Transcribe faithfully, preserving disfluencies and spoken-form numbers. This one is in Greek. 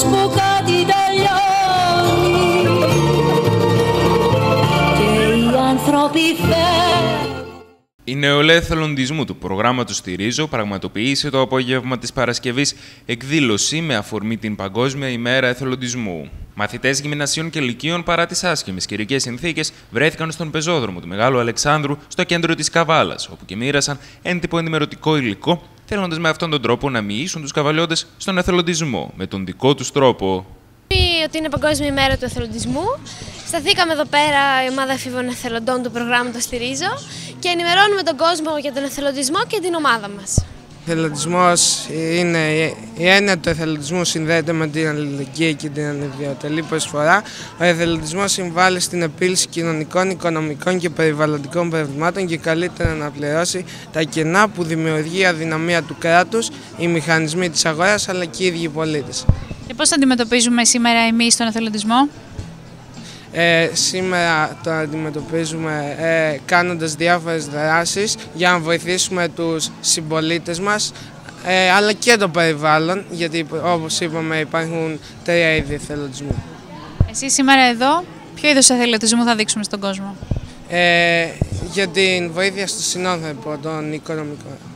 που κάτι τελειώνει και οι άνθρωποι φεύγουν. Η νεολαία εθελοντισμού του προγράμματος Στηρίζω πραγματοποίησε το απόγευμα της Παρασκευής εκδήλωση με αφορμή την Παγκόσμια ημέρα εθελοντισμού. Μαθητές γυμνασίων και λυκείων, παρά τις άσχημες καιρικές συνθήκες, βρέθηκαν στον πεζόδρομο του Μεγάλου Αλεξάνδρου στο κέντρο της Καβάλας, όπου και μοίρασαν έντυπο ενημερωτικό υλικό, θέλοντας με αυτόν τον τρόπο να μοιήσουν τους καβαλιώτες στον εθελοντισμό με τον δικό τους τρόπο. Ότι είναι Παγκόσμια ημέρα του εθελοντισμού. Σταθήκαμε εδώ πέρα η ομάδα εφήβων εθελοντών του προγράμματος Στηρίζω και ενημερώνουμε τον κόσμο για τον εθελοντισμό και την ομάδα μας. Ο εθελοντισμός είναι, η έννοια του εθελοντισμού συνδέεται με την αλληλεγγύη και την ανιδιοτελή προσφορά. Ο εθελοντισμός συμβάλλει στην επίλυση κοινωνικών, οικονομικών και περιβαλλοντικών προβλημάτων και καλείται να αναπληρώσει τα κενά που δημιουργεί η αδυναμία του κράτους, οι μηχανισμοί της αγοράς αλλά και οι ίδιοι οι πολίτες. Και πώς αντιμετωπίζουμε σήμερα εμείς τον εθελοντισμό? Ε, σήμερα το αντιμετωπίζουμε ε, κάνοντας διάφορες δράσεις για να βοηθήσουμε τους συμπολίτες μας ε, αλλά και το περιβάλλον, γιατί όπως είπαμε υπάρχουν τρία είδη εθελοντισμού. Εσείς σήμερα εδώ, ποιο είδος εθελοντισμού θα δείξουμε στον κόσμο? Ε, για την βοήθεια στο συνόδευμα, τον οικονομικό.